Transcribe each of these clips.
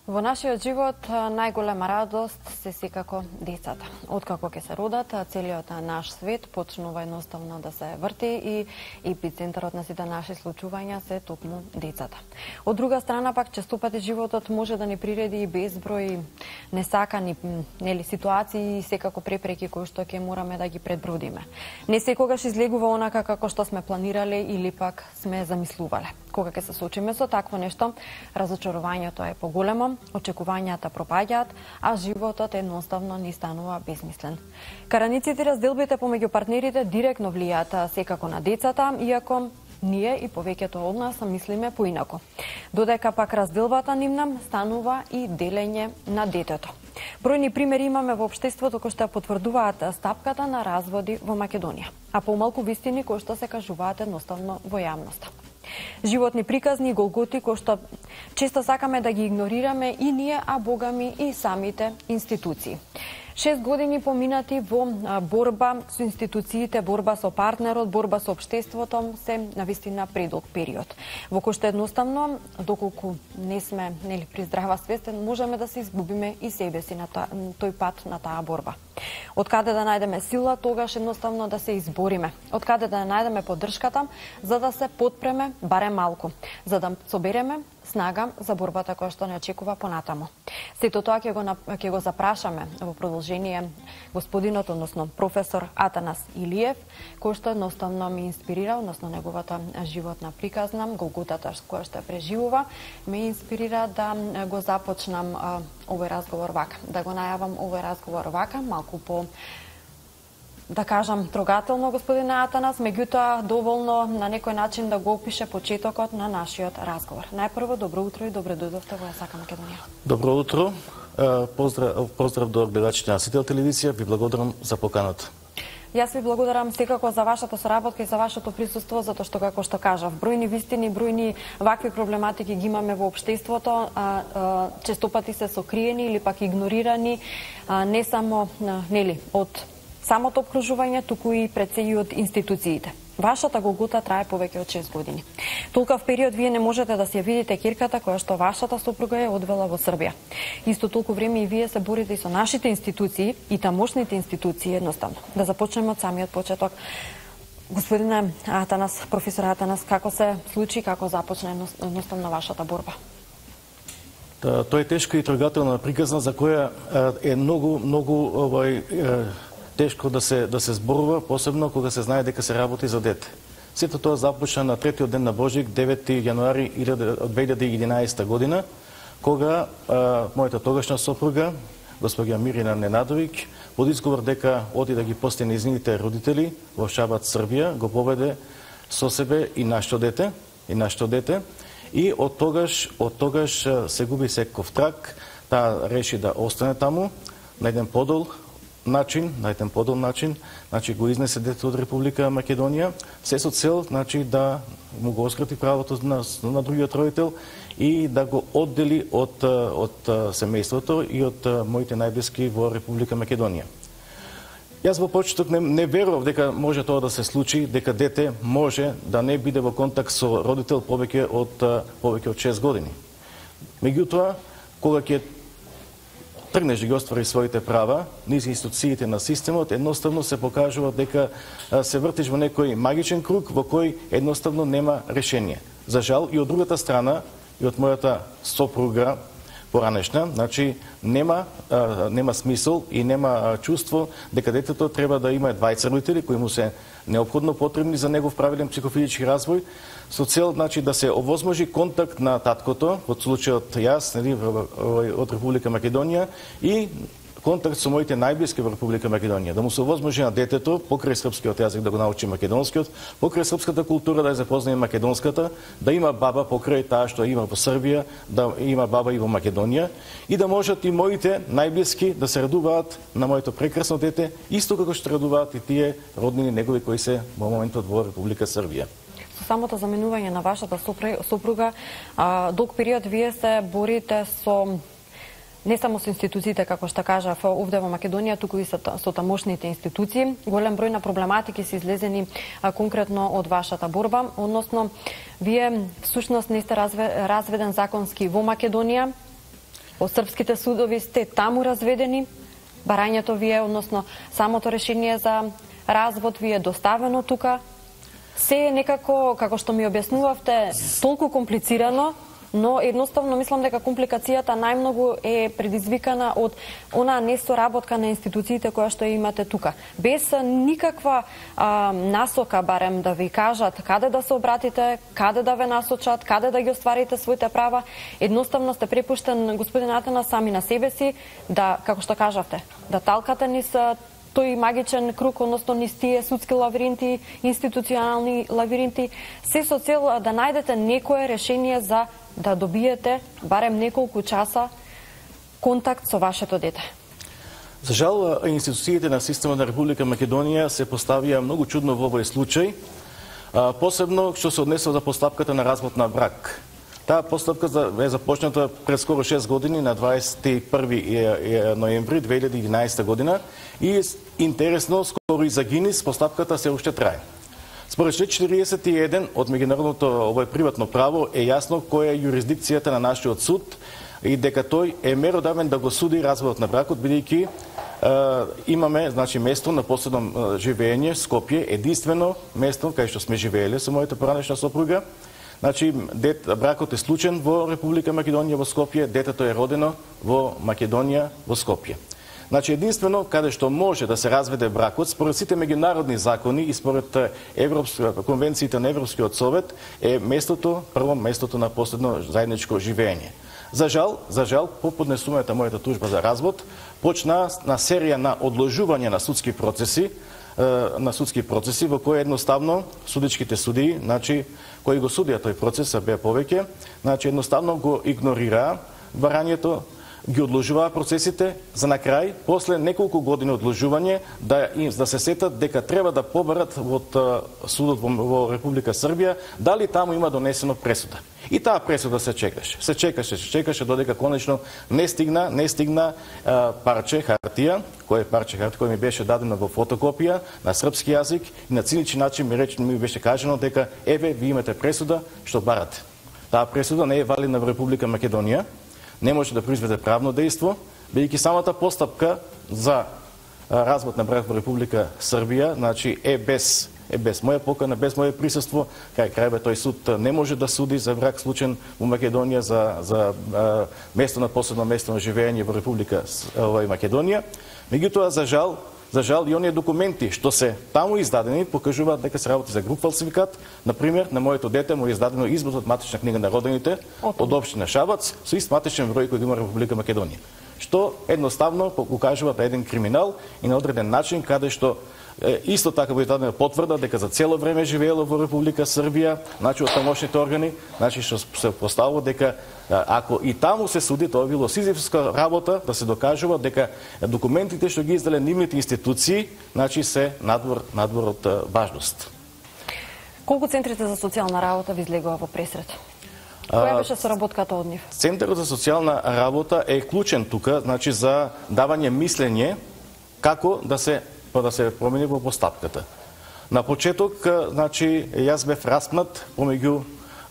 Во нашиот живот најголема радост се секако децата. Откако ќе се родат, целиот наш свет почнува едноставно да се врти и епицентарот на сите наши случувања се токму децата. Од друга страна пак често пати животот може да ни приреди и безброј несакани ситуации и секако препреки кои што ќе мораме да ги предбродиме. Не секогаш излегува онака како што сме планирале или пак сме замислувале. Кога ќе се соочиме со такво нешто, разочарувањето е поголемо, очекувањата пропаѓаат, а животот едноставно ни станува безмислен. Караниците и разделбите помеѓу партнерите директно влијаат секако на децата, иако ние и повеќето од нас мислиме поинако. Додека пак разделбата нивна станува и делење на детето. Бројни примери имаме во општеството кои што потврдуваат стапката на разводи во Македонија, а помалку вистини кои што се кажуваат едноставно во јавноста. Животни приказни и голготи кои што често сакаме да ги игнорираме и ние, а богами и самите институции. 6 години поминати во борба со институциите, борба со партнерот, борба со општеството се навистина предолг период, во кој што едноставно, доколку не сме при здрава свест, можеме да се изгубиме и себе си на тој пат на таа борба. Од каде да најдеме сила, тогаш едноставно да се избориме. Од каде да најдеме поддршката, за да се потпреме барем малку, за да собереме снага за борбата која што не очекува понатаму. Сето тоа ќе го запрашаме во продолжение господинот, односно професор Атанас Илиев, кој што едноставно ми инспирира, односно неговата животна приказна, голготата која што преживува, ме инспирира да го започнам овој разговор вака, да го најавам овој разговор вака, малку по да кажам трогателно, господине Атанас, меѓутоа доволно на некој начин да го опише почетокот на нашиот разговор. Најпрво, добро утро и добре дојдовте во САКА Македонија. Добро утро. Поздрав до гледачите на Сител телевизија. Ви благодарам за поканата. Јас ви благодарам секако за вашата соработка и за вашето присуство, затоа што, како што кажав, бројни вистини, бројни вакви проблематики ги имаме во општеството, често пати се сокриени или пак игнорирани, не само од самото обкружување, туку и пред се и од институциите. Вашата голгота трае повеќе од 6 години. Толкав период вие не можете да си ја видите кирката која што вашата сопруга е одвела во Србија. Исто толку време и вие се борите и со нашите институции и тамошните институции едноставно. Да започнеме од самиот почеток. Господине Атанас, професор Атанас, како се случи, како започна едноставно вашата борба? Тоа е тешка и трогателна приказна за која е многу тешко да се зборува, посебно кога се знае дека се работи за дете. Сето тоа започна на третиот ден на Божик, 9 јануари 2011 година, кога мојата тогашна сопруга, госпоѓа Мирина Ненадовиќ, под изговор дека оди да ги пости нејзините родители во Шабат, Србија, го поведе со себе и нашето дете, и од тогаш се губи секов трак. Таа реши да остане таму на еден подол начин, значи го изнесе детето од Република Македонија, се со цел да му го оскрати правото на другиот родител и да го оддели од семејството и од моите најблиски во Република Македонија. Јас во почеток не верував дека може тоа да се случи, дека дете може да не биде во контакт со родител повеќе од 6 години. Меѓутоа, кога ќе тргнеш да ги оствари своите права, низ институциите на системот, едноставно се покажува дека се вртиш во некој магичен круг во кој едноставно нема решение. За жал, и од другата страна, и од мојата сопруга поранешна, значи нема смисол и нема чувство дека детето треба да има двајца родители кои му се неопходно потребни за негов правилен психофизички развој, со цел да се овозможи контакт на таткото, во случајот јас, од Република Македонија, и контакт со моите најблиски во Република Македонија, да му се овозможи на детето покрај српскиот јазик да го научи македонскиот, покрај српската култура да ја запознае македонската, да има баба покрај таа што има во Србија, да има баба и во Македонија, и да можат и моите најблиски да се радуваат на моето прекрасно дете, исто како што радуваат и тие роднини негови кои се во моментот во Република Србија. Со самото заменување на вашата сопруга, долг период вие се борите со не само со институциите, како што кажав, овде во Македонија, туку и со тамошните институции. Голем број на проблематики се излезени конкретно од вашата борба, односно, вие всушност не сте разведен законски во Македонија, Од српските судови сте таму разведени, барањето ви е, односно самото решение за развод ви е доставено тука. Се е некако, како што ми објаснувавте, толку комплицирано, но едноставно мислам дека компликацијата најмногу е предизвикана од онаа несоработка на институциите која што имате тука. Без никаква насока, барем да ви кажат каде да се обратите, каде да ве насочат, каде да ги остварите своите права, едноставно сте препуштен, господин Атанас, сами на себе си, да, како што кажавте, да талкате низ тој магичен круг, односно низ тие судски лавиринти, институционални лавиринти, се со цел да најдете некое решение за да добиете барем неколку часа контакт со вашето дете. За жал, институциите на системот на Република Македонија се поставија многу чудно во овој случај, посебно што се однесува за постапката на развод на брак. Таа постапка е започната пред скоро 6 години, на 21 ноември 2011 година, и интересно, скоро и за Гинис, постапката се уште трае. Според член 41 од меѓународното овој приватно право е јасно која е юрисдикцијата на нашиот суд и дека тој е меродавен да го суди разводот на бракот, бидејќи имаме, значи, место на последно живење Скопје, единствено место кај што сме живееле со мојата поранешна сопруга. Значи, бракот е случен во Република Македонија во Скопје, детето е родено во Македонија во Скопје. Значи, единствено каде што може да се разведе бракот, според сите меѓународни закони и според конвенциите на Европскиот совет, е прво местото на последно заедничко живење. За жал, по поднесувањето мојата тужба за развод, почна на серија на одложување на судски процеси во кои едноставно судичките судии, значи кои го судија тој процес, беа повеќе, значи едноставно го игнорираа барањето, ги одложуваа процесите, за на крај, после неколку години одложување, да се сетат дека треба да побарат од судот во Република Србија дали таму има донесено пресуда. И таа пресуда се чекаше, додека конечно не стигна парче хартија, кој ми беше дадено во фотокопија на српски јазик и на циничен начин ми беше кажано дека еве ви имате пресуда што барате. Таа пресуда не е валидна во Република Македонија, не може да произведе правно дејство, бидејќи самата постапка за развод на брак во Република Србија, значи е без моја покана, без моје присуство, крај тој суд не може да суди за брак случен во Македонија за место на последно место на живење во Република Македонија. Меѓутоа, за жал и оние документи што се таму издадени покажуваат дека се работи за груп фалсификат. Например, на моето дете му е издадено извод од матична книга на родените од општина Шабац со ист матичен број кој има Република Македонија. Што едноставно покажува еден криминал и на одреден начин каде што исто така во издадена потврда дека за цело време живеело во Република Србија, значи од тамошните органи, значи што се поставува дека ако и таму се суди, тоа било сизифска работа да се докажува дека документите што ги издале нивните институции, значи се надвор од важност. Колку центрите за социјална работа ви излегува во пресрет? Која беше соработката од нив? Центарот за социјална работа е клучен тука, значи за давање мислење како да се промени во постапката. На почеток, значи, јас бев распнат помеѓу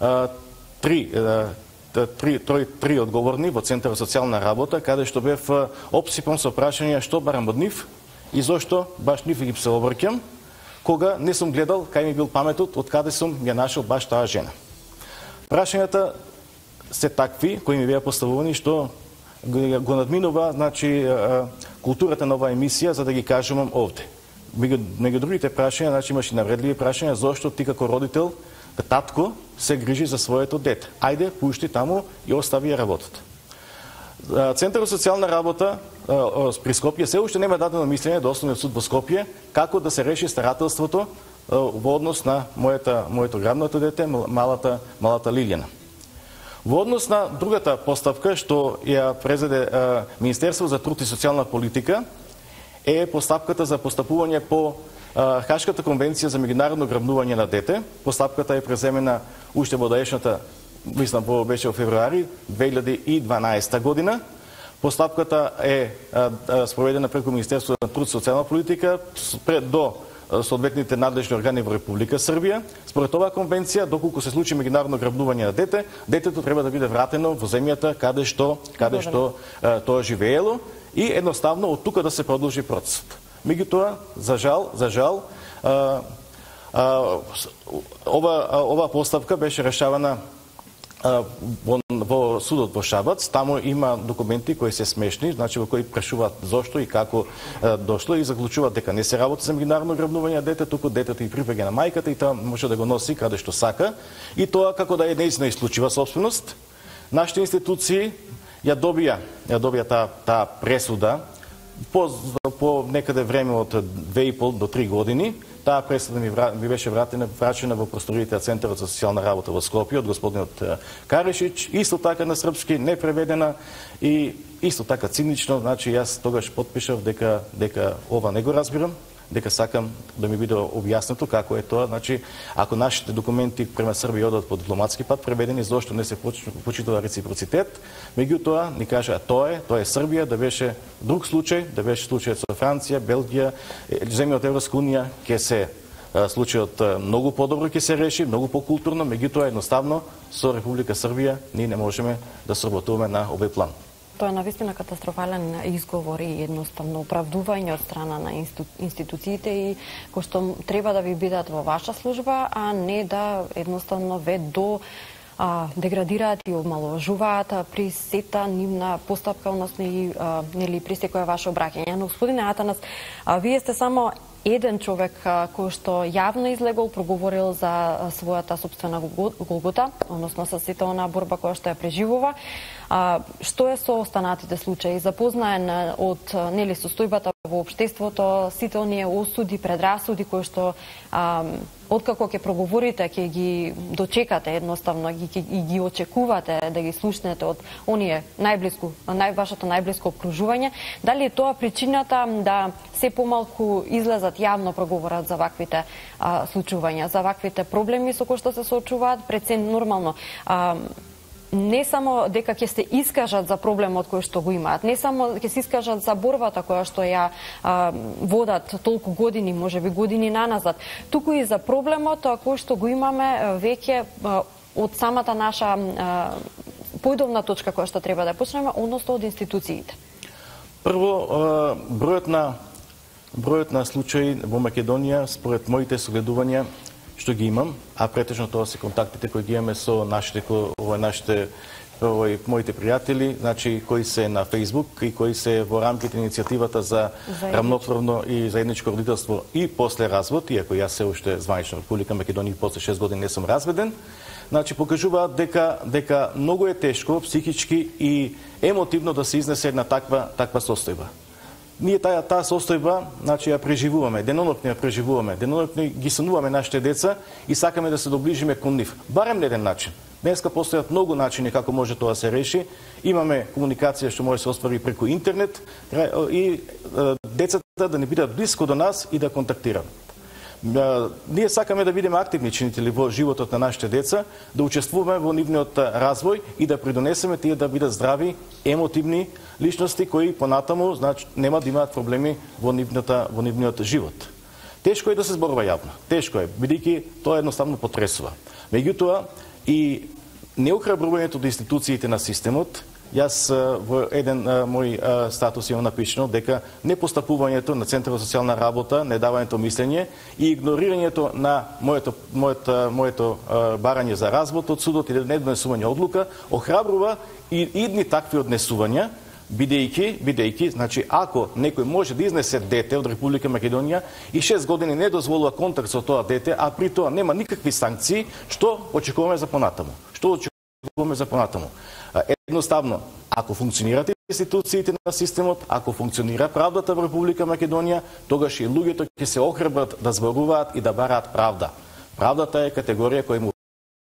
три одговорни во Центарот за социјална работа, каде што бев обсипан со прашања што барам од нив и зошто баш нив ги се обрќам, кога не сум гледал кај ми бил паметот од каде сум ја нашел баш таа жена. Прашањата се такви кои ми беа поставувани што го надминува, значи, културата на оваа емисија, за да ги кажувам овде. Меѓу другите прашања, значи, имаше навредливи прашања, зошто ти како родител, татко, се грижи за своето дете. Ајде, пушти таму и остави ја работата. Центарот за социјална работа при Скопје се уште нема дадено мислење до Основниот суд во Скопје како да се реши старателството во однос на моето грабното дете, малата Лилијана. Во однос на другата постапка што ја презеде Министерство за труд и социјална политика е постапката за постапување по Хашката конвенција за меѓународно грабнување на дете. Постапката е преземена уште во даешната, мислам, беше во февруари 2012 година. Постапката е спроведена преку Министерство за труд и социјална политика до соодветните надлежни органи во Република Србија. Според оваа конвенција, доколку се случи меѓународно грабнување на дете, детето треба да биде вратено во земјата каде што тоа живеело и едноставно од тука да се продолжи процесот. Меѓутоа, за жал, ова поставка беше решавана во судот во Шабац. Таму има документи кои се смешни, значи во кои прашуваат зошто и како дошло и заклучуваат дека не се работи за меѓународно грабнување на дете, туку детето и припаѓа на мајката и таа може да го носи каде што сака и тоа како да е нејзина исклучива собственост. Нашите институции ја добија таа пресуда по некаде време од 2,5 до 3 години. Таа пресуда ми беше врачена во просториите на Центарот за социјална работа во Скопје од господинот Каришич, исто така на српски, непреведена и исто така цинично, значи јас тогаш потпишав дека ова не го разбирам, дека сакам да ми биде објаснето како е тоа, значи ако нашите документи према Србија одат по дипломатски пат преведени, зошто не се почитува реципроцитет, меѓутоа ни кажа тоа е Србија, да беше друг случај, да беше случајот со Франција, Белгија, земји од Европска унија, ќе се случајот многу подобро ќе се реши, многу покултурно, меѓутоа едноставно со Република Србија ние не можеме да сработуваме на овој план. Тоа е навистина катастрофален изговор и едноставно оправдување од страна на институциите и кои што треба да ви бидат во ваша служба, а не да едноставно ве до деградираат и омаловажуваат при сета нивна постапка, односно и нели при секое ваше обраќање. Но господине Атанас, вие сте само еден човек кој што јавно излегол, проговорил за својата собствена голгота, односно со сета онаа борба која што ја преживува. Што е со останатите случаи? Запознаен од нели состојбата во општеството, сите оние осуди, предрасуди кои што откако ќе проговорите, ќе ги дочекате едноставно и ги очекувате да ги слушнете од оние вашето најблиско окружување, дали е тоа причината да се помалку излезат јавно проговорат за ваквите случувања, за ваквите проблеми со кои што се соочуваат, пред се нормално не само дека ќе се искажат за проблемот кој што го имаат, не само ќе се искажат за борбата која што ја водат толку години, можеби години наназад, туку и за проблемот кој што го имаме веќе од самата наша појдовна точка која што треба да почнеме, односно од институциите. Прво, бројот на случаи во Македонија, според моите согледувања, што ги имам, а претежно тоа се контактите кои ги имаме со нашите моите пријатели, значи кои се на Facebook и кои се во рамките на иницијативата за рамноправно и заедничко родителство и после развод, иако јас се уште званично Република Македонија после 6 години не сум разведен, значи покажуваат дека многу е тешко психички и емотивно да се изнесе една таква состојба. Ние таа состојба, значи ја преживуваме, денонокне ја преживуваме, денонокне ги сонуваме нашите деца и сакаме да се доближиме кон нив, барем на еден начин. Денеска постојат многу начини како може тоа се реши. Имаме комуникација што може да се оствари преку интернет и децата да не бидат блиско до нас и да контактираат. Ние сакаме да бидеме активни чинители во животот на нашите деца, да учествуваме во нивниот развој и да придонесеме тие да бидат здрави, емотивни личности кои понатаму значи нема да имаат проблеми во нивниот живот. Тешко е да се зборува јавно. Тешко е, бидејќи тоа едноставно потресува. Меѓутоа и неохрабрувањето до институциите на системот, јас во еден мој статус имам напишано дека непостапувањето на Центарот за социјална работа, недавањето мислење и игнорирањето на моето барање за развод од судот или недонесување одлука охрабрува и идни такви однесувања, бидејќи, значи, ако некој може да изнесе дете од Република Македонија и 6 години не дозволува контакт со тоа дете, а при тоа нема никакви санкции, што очекуваме за понатаму? Едноставно, ако функционираат институциите на системот, ако функционира правдата во Република Македонија, тогаш и луѓето ќе се охрабрат да зборуваат и да бараат правда. Правдата е категорија која му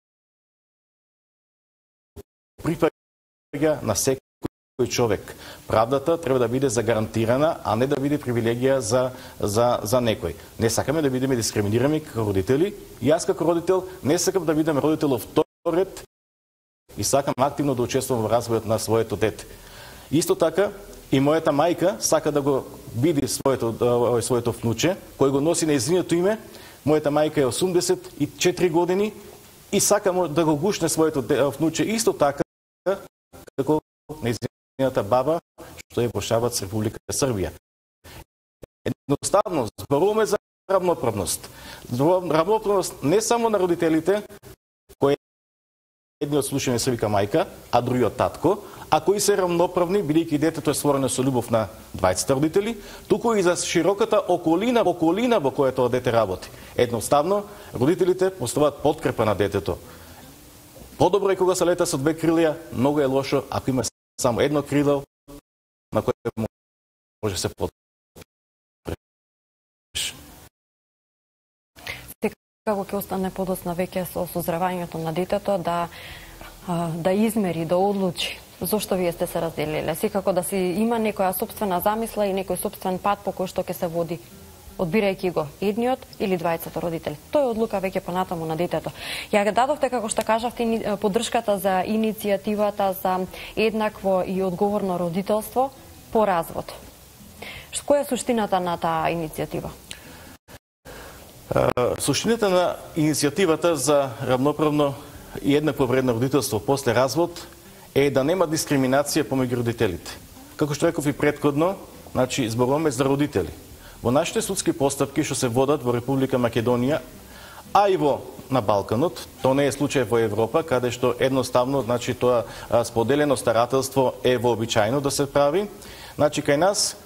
припаѓа на секој човек. Правдата треба да биде загарантирана, а не да биде привилегија за некој. Не сакаме да бидеме дискриминирани како родители. Јас како родител не сакам да бидам родител вторет и сакам активно да учествувам во развојот на своето дете. Исто така и мојата мајка сака да види своето внуче, кој го носи нејзиното име. Мојата мајка е 84 години и сака да го гушне своето внуче исто така како нејзината баба, што е во Шабац, Република Србија. Едноставно, зборуваме за равноправност. Равноправност не само на родителите, кои едниот случај се вика мајка, а другиот татко, а кои се равноправни, бидејќи детето е створено со љубов на двајцата родители, туку и за широката околина во која тоа дете работи. Едноставно, родителите поставаат подкрепа на детето. Подобро е кога се лета со две крилја, многу е лошо ако има само едно крило на кое може се подкрепиш. Како ќе остане подоцна веќе со созревањето на детето да измери, да одлучи зошто вие сте се разделиле. Секако да си има некоја сопствена замисла и некој сопствен пат по кој што ќе се води, одбирајќи го едниот или двајцата родители. Тој е одлука веќе понатаму на детето. Ја ga дадовте, како што кажавте, поддршката за иницијативата за еднакво и одговорно родителство по развод. Која е суштината на таа иницијатива? Суштината на иницијативата за равноправно и еднакво вредно родителство после развод е да нема дискриминација помеѓу родителите. Како што реков и претходно, значи зборуваме за родители. Во нашите судски постапки што се водат во Република Македонија, а и на Балканот, тоа не е случај во Европа, каде што едноставно, значи тоа споделено старателство е вообичаено да се прави. Значи кај нас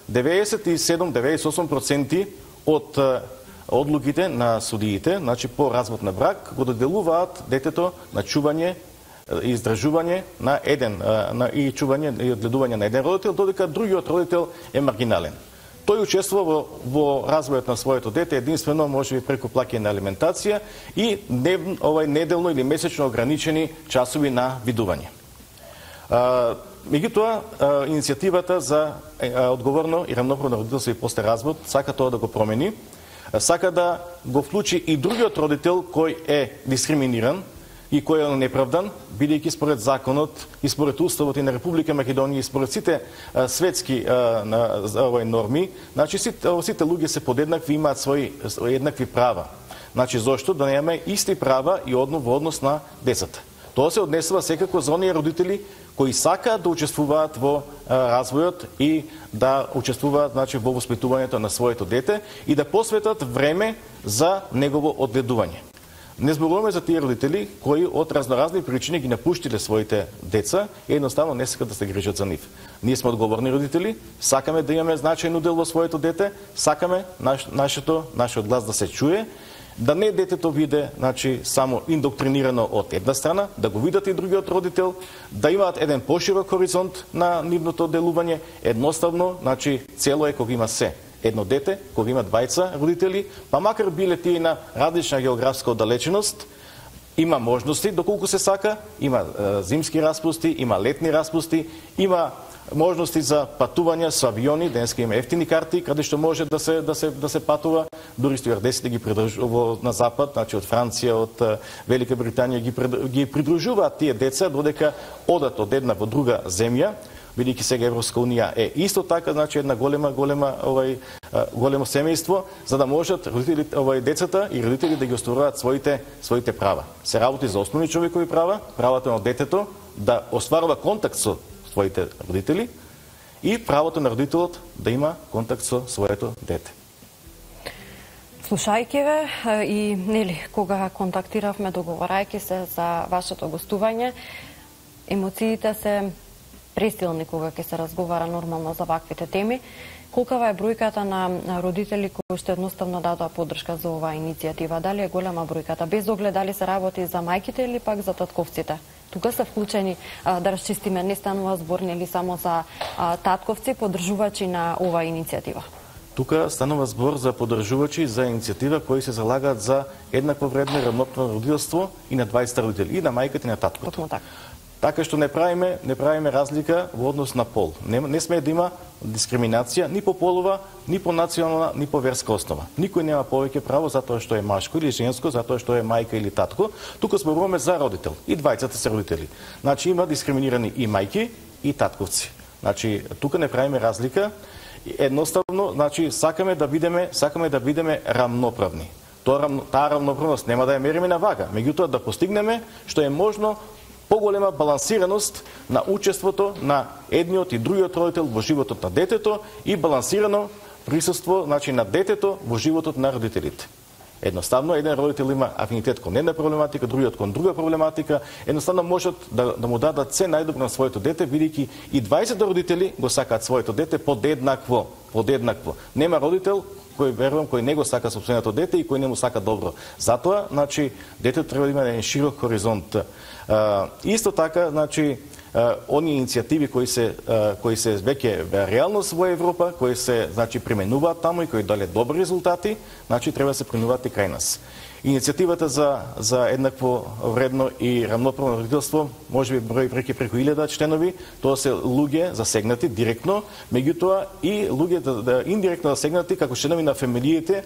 97-98% од одлуките на судиите, значи по развод на брак, го доделуваат детето на чување и издржување на еден и чување и одгледување на еден родител, додека другиот родител е маргинален. Тој учествува во развојот на своето дете единствено можеби преку плаќање на алиментација и неделно или месечно ограничени часови на видување. Меѓутоа, иницијативата за одговорно и равноправно родителство и после развод сака тоа да го промени. Сака да го вклучи и другиот родител кој е дискриминиран и кој е неправдан, бидејќи според законот и според уставот и на Република Македонија и според сите светски норми, значи сите луѓе се подеднакви, имаат свои еднакви права. Значи зошто да немаме исти права и во однос на децата. Тоа се однесува секако за оние родители кои сакаат да учествуваат во развојот и да учествуваат, значи, во воспитувањето на своето дете и да посветат време за негово одгледување. Не зборуваме за тие родители кои од разноразни причини ги напуштиле своите деца и едноставно не сакат да се грижат за нив. Ние сме одговорни родители, сакаме да имаме значајен удел во своето дете, сакаме нашиот глас да се чуе, да не детето биде, значи, само индоктринирано од една страна, да го видат и другиот родител, да имаат еден поширок хоризонт на нивното делување. Едноставно, значи, цело е кога има се едно дете, кога има двајца родители, па макар биле тие на различна географска оддалеченост, има можности доколку се сака, има зимски распусти, има летни распусти, има можности за патување со авиони, денеска има ефтини карти каде што може да се патува, дури стюардесите ги придружува на запад, значи од Франција, од Велика Британија ги придружуваат тие деца додека одат од една во друга земја, бидејќи сега Европска унија е исто така, значи една големо семејство, за да можат родителите, децата и родители да ги остваруваат своите права. Се работи за основни човекови права, правото на детето да остварува контакт со своите родители и правото на родителот да има контакт со своето дете. Слушајќи ве и кога контактиравме договарајќи се за вашето гостување, емоциите се пресилни кога ќе се разговара нормално за ваквите теми. Колкава е бројката на родители кои што едноставно дадоа поддршка за оваа иницијатива? Дали е голема бројката, без оглед дали се работи за мајките или пак за татковците? Тука се вклучени, да расчистиме, не станува збор нели само за татковци, поддржувачи на оваа иницијатива? Тука станува збор за поддржувачи за иницијатива кои се залагаат за еднакво вредно и равноправно родителство и на 20 родители, и на мајката и на таткото. Токму така. Така што не правиме разлика во однос на пол. Не сме да има дискриминација ни по полова, ни по национална, ни по верска основа. Никој нема повеќе право затоа што е машко или женско, затоа што е мајка или татко. Тука зборуваме за родител. И двајцата се родители. Значи има дискриминирани и мајки и татковци. Значи тука не правиме разлика Едноставно, значи сакаме да бидеме рамноправни. Таа рамноправност нема да ја мериме на вага, меѓутоа да постигнеме што е можно поголема балансираност на учеството на едниот и другиот родител во животот на детето и балансирано присуство, значи на детето во животот на родителите. Едноставно, еден родител има афинитет кон една проблематика, другиот кон друга проблематика. Едноставно можат да му дадат се најдобро на своето дете, бидејќи и 20 родители го сакаат своето дете подеднакво. Нема родител кој верувам кој не го сака сопственото дете и кој не му сака добро. Затоа, значи, детето треба да има еден широк хоризонт. Исто така, значи, они иницијативи кои се веќе реалност во Европа, кои се, значи, применуваат таму и кои дале добри резултати, значи треба да се применуваат и кај нас. Иницијативата за еднакво вредно и рамноправно родителство, можеби брои преку 1000 членови, тоа се луѓе засегнати директно, меѓутоа и луѓе индиректно засегнати како членови на фамилиите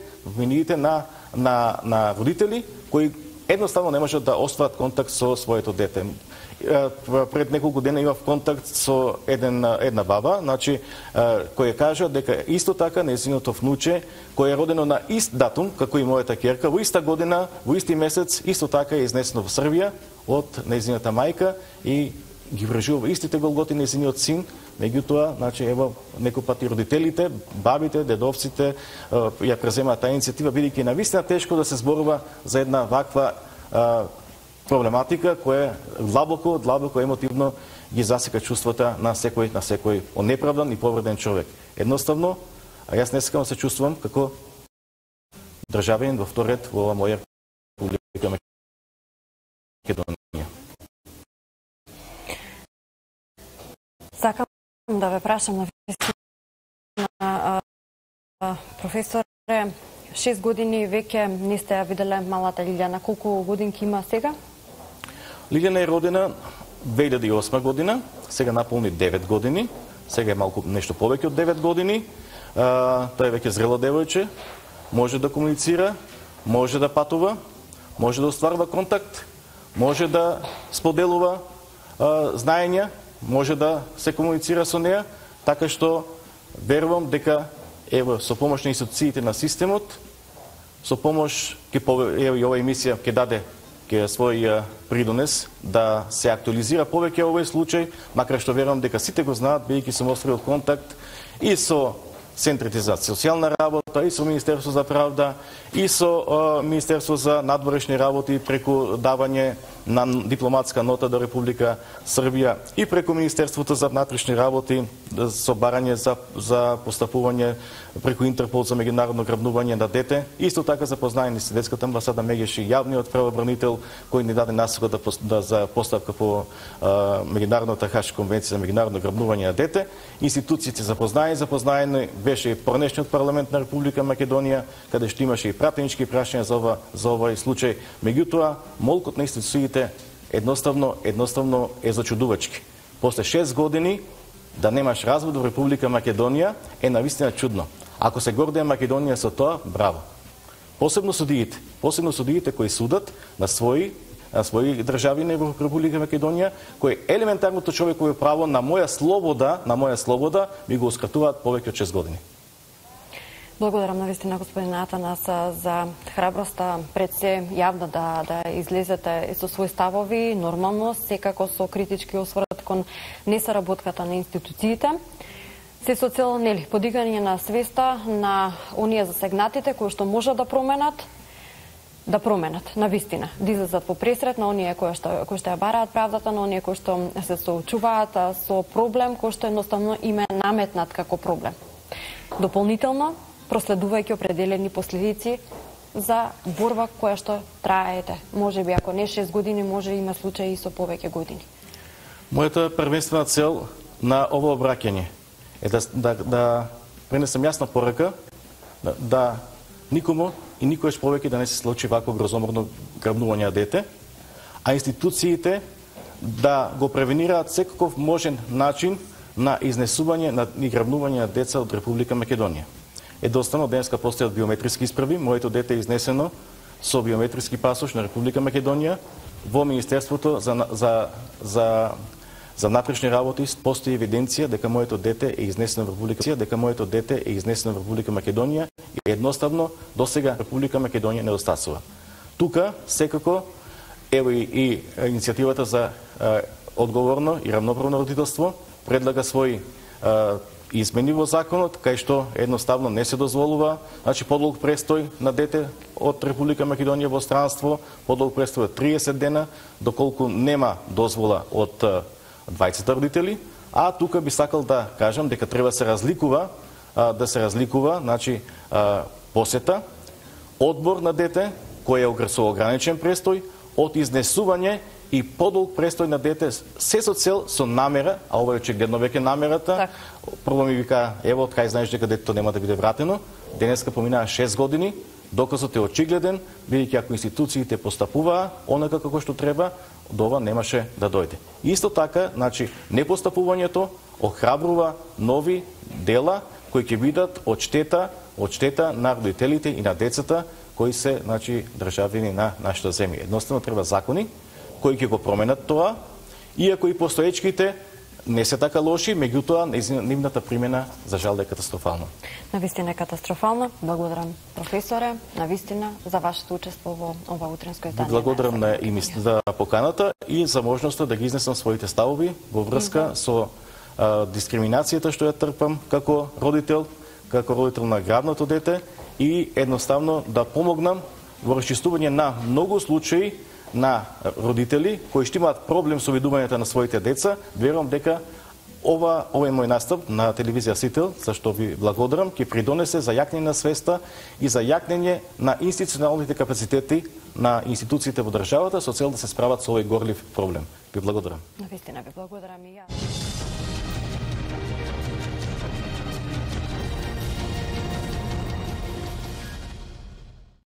на родители кои едноставно не можат да остварат контакт со своето дете. Пред неколку дена имав контакт со една баба, значи, која кажа дека исто така нејзиното внуче, кој е родено на ист датум, како и мојата ќерка, во иста година, во исти месец, исто така е изнесено во Србија од нејзината мајка и ги вржува истите голготи нејзиниот син, меѓутоа, значи, ево, некој пати родителите, бабите, дедовците ја преземаат таа иницијатива, бидејќи навистина тешко да се зборува за една ваква проблематика која длабоко емотивно ги засека чувствата на секој онеправдан и повреден човек. Едноставно, а јас не сакам да се чувствувам како државјанин во втор ред во ова моја Република Македонија. Сакам да ве прашам на професоре, 6 години веќе не сте ја виделе малата Лилјана. Колку годинки има сега? Лилјана е родена 2008 година, сега наполни 9 години, сега е малку нешто повеќе од 9 години. Тој е веќе зрело девојче, може да комуницира, може да патува, може да остварува контакт, може да споделува знаења, може да се комуницира со неа, така што верувам дека ево со помош на институциите на системот, со помош и ова емисија ќе даде свој придонес да се актуализира повеќе овој случај, макар што верувам дека сите го знаат, бидејќи сум оставил контакт и со центрите за социјална работа, и со Министерство за правда, и со Министерство за надворешни работи преку давање на дипломатска нота до Република Србија и преку Министерството за внатрешни работи со барање за постапување преку Интерпол за меѓународно грабнување на дете. Исто така запознаени со детската амбасада Мегеши, јавниот правобранител кој ни даде насока за поставка по меѓународната Хашка конвенција за меѓународно грабнување на дете. Институциите запознаени беше и порнешниот парламент на Република Македонија, каде што имаше и пратенички прашања за овој случај. Меѓутоа, молкот на институциите едноставно е зачудувачки. После 6 години да немаш развод во Република Македонија е навистина чудно. Ако се гордее Македонија со тоа, браво. Посебно судиите кои судат на своји државјани во Република Македонија, кои елементарното човеково право на моја слобода ми го ускратуваат повеќе од 6 години. Благодарам навистина господин Атанас за храброста пред се јавно да излезете со своји ставови, нормално, секако со критички осврт кон несоработката на институциите. Се со цел подигање на свеста на оние засегнатите кои што можат да променат навистина, да излезат во пресрет на оние кои што ја бараат правдата, на оние кои што се соочуваат со проблем кој што едноставно им е наметнат како проблем. Дополнително, проследувајќи определени последици за борба која што траете. Може би ако не 6 години, може има случаи и со повеќе години. Мојата првенствена цел на ово обраќање е да пренесам јасна порака да никому и никојаш повеќе да не се случи вакво грозоморно грабнување на дете, а институциите да го превенираат секаков можен начин на изнесување и грабнување на деца од Република Македонија. Едноставно денеска постојат биометриски исправи, моето дете е изнесено со биометриски пасош на Република Македонија во Министерството за за внатрешни работи постои евиденција дека моето дете е изнесено во Република Македонија и едноставно досега Република Македонија недостасува. Тука секако ево и иницијативата за одговорно и равноправно родителство предлага своји измени во законот, кај што едноставно не се дозволува, значи подолг престој на дете од Република Македонија во странство, подолг престој од 30 дена, доколку нема дозвола од двајцата родители, а тука би сакал да кажам дека треба да се разликува, значи посета, одбор на дете кој е со ограничен престој, од изнесување и подолг престој на дете, се со цел, со намера, а ова е очигледно веќе намерата. Так. Прво ми вика, ево, од кај знаеш дека детето нема да биде вратено, денеска поминаа 6 години, доказот е очигледен, бидејќи ако институциите постапуваа онака како што треба, до ова немаше да дојде. Исто така, значи, непостапувањето охрабрува нови дела кои ќе бидат од штета на родителите и на децата кои се, значи, државјани на нашата земја. Едноставно треба закони кои ќе го променат тоа, иако и постоечките не се така лоши, меѓутоа нивната примена за жал е катастрофална. Навистина е катастрофална. Благодарам, професоре, навистина за вашето учество во ова утренско издание. Благодарам на за поканата и за можноста да ги изнесам своите ставови во врска со дискриминацијата што ја трпам како родител на грабнато дете и едноставно да помогнам во расчистување на многу случаи на родители кои што имаат проблем со видувањето на своите деца. Верувам дека овој мој настап на телевизија Сител, за што ви благодарам, ќе придонесе за јакнење на свеста и за јакнење на институционалните капацитети на институциите во државата со цел да се справат со овој горлив проблем. Ви благодарам. Навистина ви благодарам и јас.